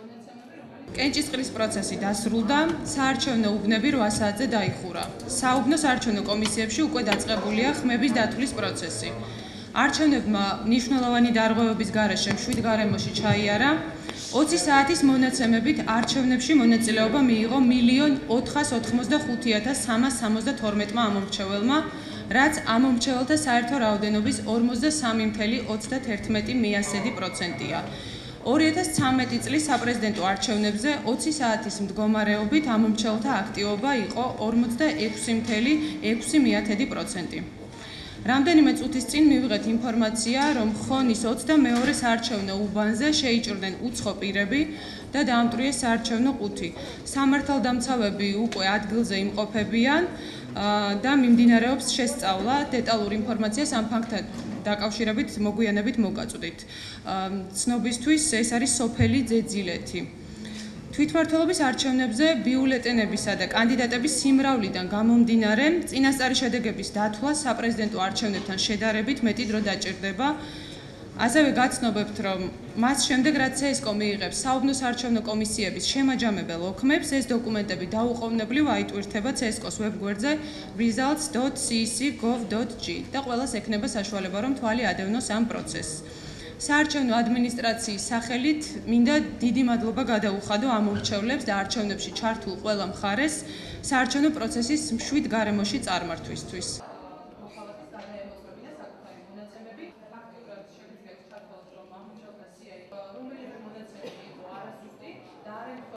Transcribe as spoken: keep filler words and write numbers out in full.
კენჭისყრის პროცესი დასრულდა, საარჩევნო უბნები რვა საათზე დაიხურა. საუბნო საარჩევნო კომისიებში უკვე დაწყებულია ხმების დათვლის პროცესი. არჩევნებმა მნიშვნელოვანი დარღვევების გარეშე შვიდ გარემოში ჩაიარა. ოცი საათის მონაცემებით არჩევნებში მონაწილეობა მიიღო მილიონ ოთხას ოთხმოცდახუთი ათას სამას სამოცდათორმეტმა ამომრჩეველმა, რაც ამომრჩეველთა საერთო რაოდენობის ორმოცდასამი წუთი ოცდაათერთმეტი მიასედი პროცენტია. ორი ათას ცხრამეტი წლის საპრეზიდენტო არჩევნებზე ოცი საათის მდგომარეობით ამომრჩეველთა აქტივობა იყო ორმოცდაექვსი წუთი ექვსი პროცენტი. რამდენიმე წუთის წინ მივიღეთ ინფორმაცია, რომ ხონის ოცდამეორე საარჩევნო უბანზე შეიჭრნენ უცხო პირები და დაამტვრიეს საარჩევნო ყუთი. სამართალდამცავები უკვე ადგილზე იმყოფებიან და მიმდინარეობს შესწავლა. დეტალური ინფორმაციას ამ ფაქტთან დაკავშირებით მოგვიანებით მოგაწვდით. ცნობისთვის ეს არის სოფელი ძეძილეთი. თვითმმართველობის არჩევნებზე ბიულეტენებისა და კანდიდატების სიმრავლიდან გამომდინარე, წინასწარი შედეგების დათვლა საპრეზიდენტო არჩევნებთან შედარებით მეტი დრო დაჭირდება. ასევე გაცნობებთ, რომ მას შემდეგ, რაც ცსკო მიიღებს საუბნო საარჩევნო კომისიების შემაჯამებელ ოქმებს, ეს დოკუმენტები დაუყოვნებლივ აიტვირთება ცსკოს ვებგვერდზე results dot c c gov dot g და ყველას ექნება საშუალება, რომ თვალი ადევნოს ამ პროცესს. საარჩევნო ადმინისტრაციის სახელით მინდა დიდი მადლობა გადაუხადო ამომრჩევლებს და არჩევნებში ჩართულ ყველა მხარეს საარჩევნო პროცესის მშვიდ გარემოში წარმართვისთვის.